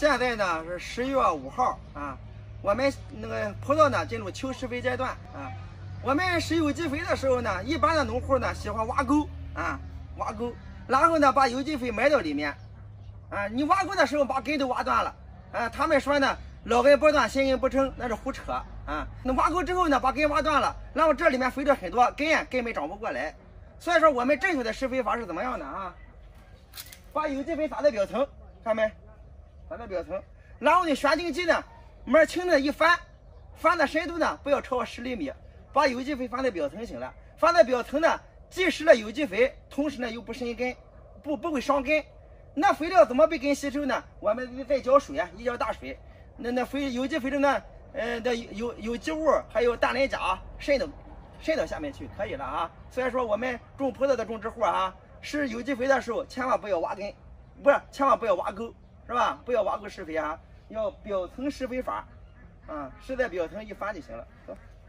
现在呢是10月5号啊，我们那个葡萄呢进入求施肥阶段啊。我们施有机肥的时候呢，一般的农户呢喜欢挖沟啊，挖沟，然后呢把有机肥埋到里面啊。你挖沟的时候把根都挖断了啊，他们说呢老根不断，新根不成，那是胡扯啊。那挖沟之后呢，把根挖断了，然后这里面肥料很多，根本长不过来。所以说我们正确的施肥法是怎么样的啊？把有机肥撒在表层，看没？撒在表层，然后呢，选定剂呢，门轻的一翻，翻的深度呢不要超过10厘米，把有机肥翻在表层行了。翻在表层呢，既施了有机肥，同时呢又不深根，不会伤根。那肥料怎么被根吸收呢？我们再浇水啊，一浇大水，那有机肥中呢，的有机物还有氮磷钾渗到下面去，可以了啊。所以说我们种葡萄的种植户啊，施有机肥的时候千万不要挖根，千万不要挖沟。是吧？不要挖沟施肥啊，要表层施肥法，啊，施在表层一翻就行了。